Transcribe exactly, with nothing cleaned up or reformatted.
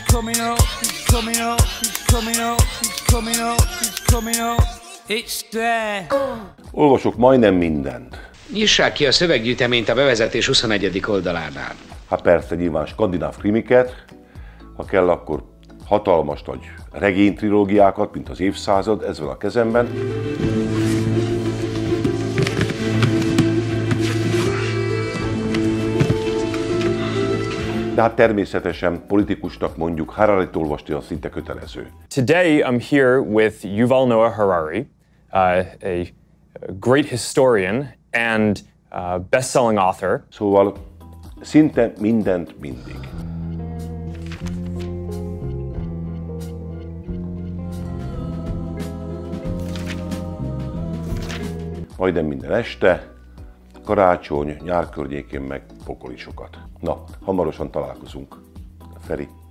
coming up, it's coming up, it's coming up, it's coming up, it's coming up, it's there. Olvasok majdnem mindent. Nyissák ki a szöveggyűjteményt a bevezetés huszonegyedik oldalánál. Hát persze, nyilván skandináv krimiket, ha kell, akkor hatalmas nagy regénytrilógiákat, mint az évszázad, ez van a kezemben. De hát természetesen politikusnak mondjuk Hararit olvasni az szinte kötelező. Today I'm here with Yuval Noah Harari, uh, a great historian and uh, best-selling author. Szóval szinte mindent mindig. Majdnem minden este, karácsony, nyár környékén meg pokolisokat. Na, hamarosan találkozunk. Feri.